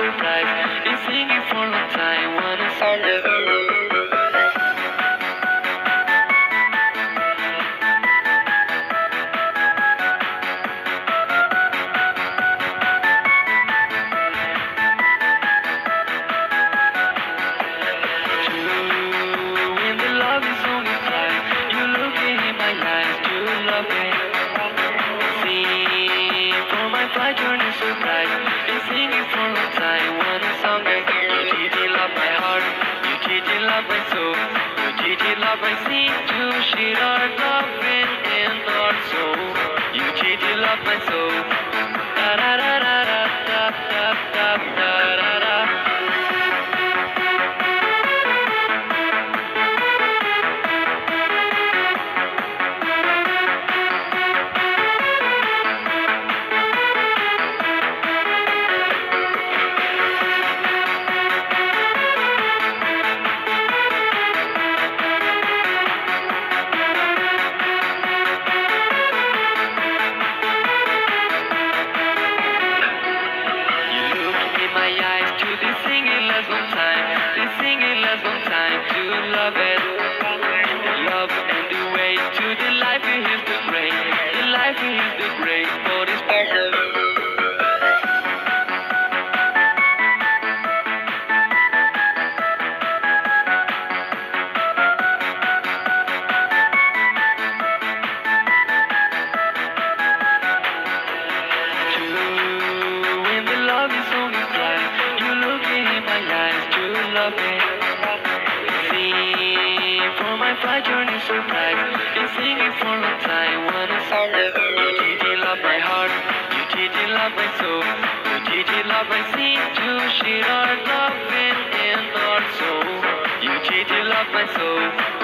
surprise. Been singing for a long time, wanna start when the love is only fine. You look in my eyes, you love me. Sing for my flight journey surprise. Been singing for a long time, wanna song that you did love my heart, you did love my soul, you did love my sing to share our loving in our soul. You did love my soul. Da da da da da da da da da da. To love it, love and the way to the life is the great, the life is the great, but it's better. When the love is only blind, you look in my eyes to love it. For my flight journey surprise. Been singing for a long time, wanna start you did love my heart, you did love my soul, you did love my sing to share our loving in our soul. You did love my soul.